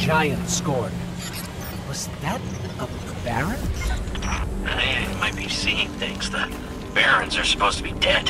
giant Scorn. Was that a baron? I might be seeing things. The barons are supposed to be dead.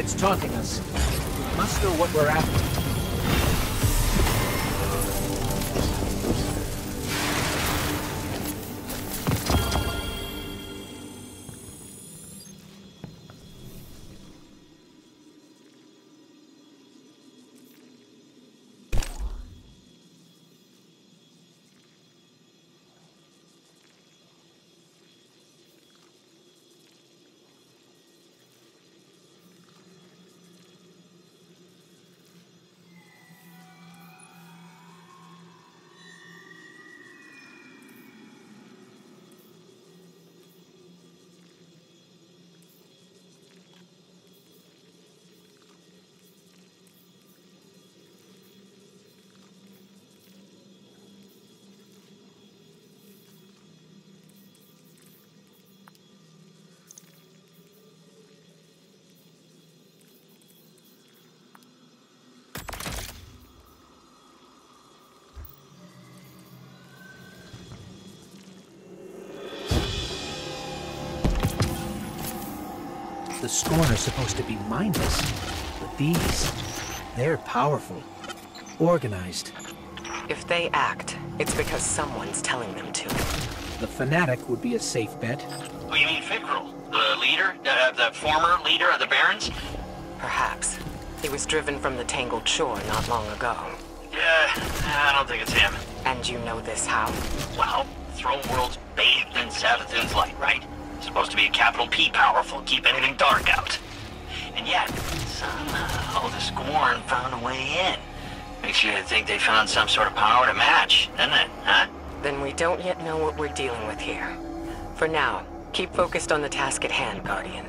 It's taunting us. We must know what we're after. The Scorn are supposed to be mindless, but they're powerful, organized. If they act, it's because someone's telling them to. The fanatic would be a safe bet. Oh, you mean Fikrul, the leader, the former leader of the Barons? Perhaps. He was driven from the Tangled Shore not long ago. Yeah, I don't think it's him. And you know this how? Well, Throne World's bathed in Savathun's light, right? Supposed to be a capital P powerful, keep anything dark out. And yet, somehow the Scorn found a way in. Makes you think they found some sort of power to match, doesn't it, huh? Then we don't yet know what we're dealing with here. For now, keep focused on the task at hand, Guardian.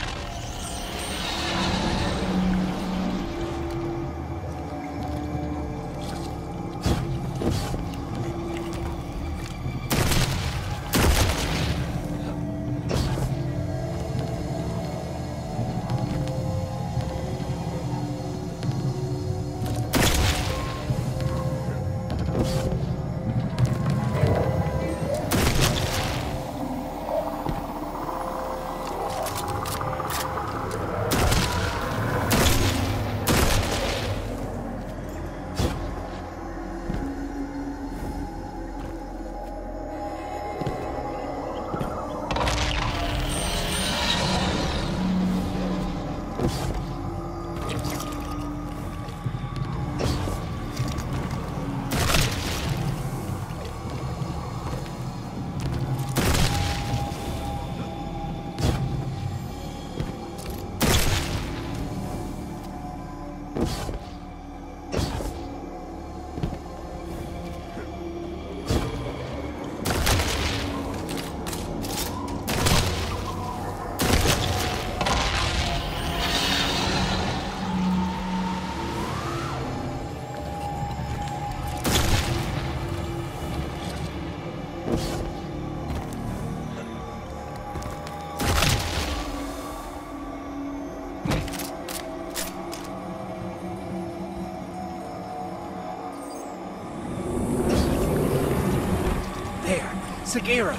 Sagira!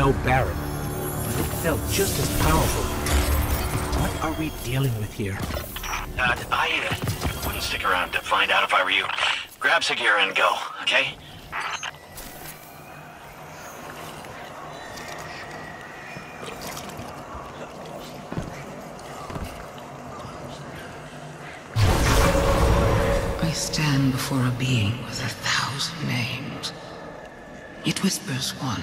no Baron, but it felt just as powerful. What are we dealing with here? I wouldn't stick around to find out if I were you. Grab Sagira and go, okay? I stand before a being with 1,000 names. It whispers one.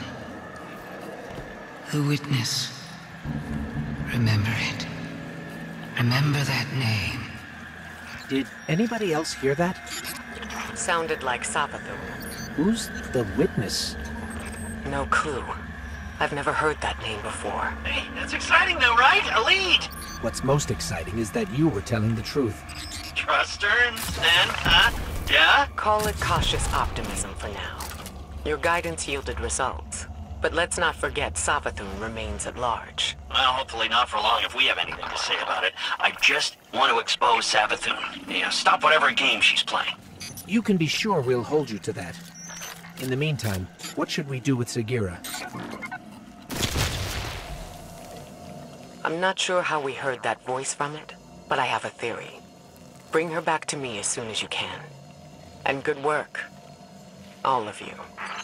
The witness. Remember it. Remember that name. Did anybody else hear that? Sounded like Savathun. Who's the witness? No clue. I've never heard that name before. Hey, that's exciting though, right? A lead! What's most exciting is that you were telling the truth. Trust her, then, huh? Yeah? Call it cautious optimism for now. Your guidance yielded results. But let's not forget Savathun remains at large. Well, hopefully not for long if we have anything to say about it. I just want to expose Savathun. Yeah, stop whatever game she's playing. You can be sure we'll hold you to that. In the meantime, what should we do with Sagira? I'm not sure how we heard that voice from it, but I have a theory. Bring her back to me as soon as you can. And good work. All of you.